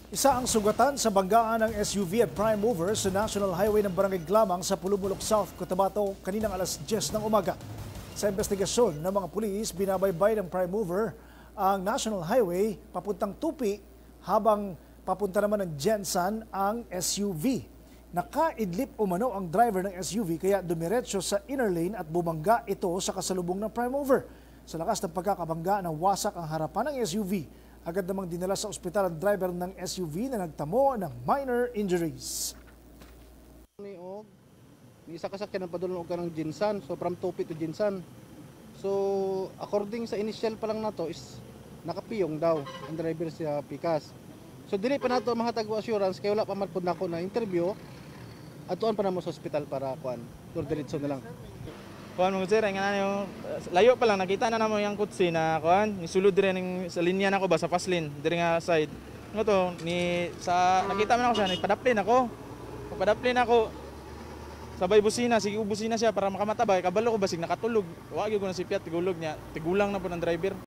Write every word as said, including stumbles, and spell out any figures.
Isa ang sugatan sa banggaan ng S U V at prime mover sa National Highway ng Barangay Glamang sa Pulumulok South, Cotabato kaninang alas diyes ng umaga. Sa investigasyon ng mga pulis, binabaybay ng prime mover ang National Highway papuntang Tupi habang papunta naman ng Jensan ang S U V. Nakaidlip umano ang driver ng S U V kaya dumiretso sa inner lane at bumangga ito sa kasalubong ng prime mover. Sa lakas ng pagkakabangga, nawasak ang harapan ng S U V. Agad namang dinala sa ospital ang driver ng S U V na nagtamo ng minor injuries. Ni isa kasakyan ng padulong ka ng Jinsan, so from Tupi to Jinsan. So according sa initial pa lang nato is nakapiyong daw ang driver sa Pikas. So dili pa nato mga tago assurance kay wala pa man pud nako na interview. Atuan pa namo sa ospital para kuan, tur diretso na lang. Kuan mo sir, nga yung layo pa lang nakita na namo yung kutsi na kuan, nisulod dire ning sa linya nako ba sa fast lane, dire nga side. Ngo to ni sa nakita man ako siya, nagpadaplin ako. Pagpadaplin ako sabay busina, sige busina siya para makamatabay. Kabalo ko basig nakatulog. Wa gyud ko na si Piat tigulog niya. Tigulang na po ng driver.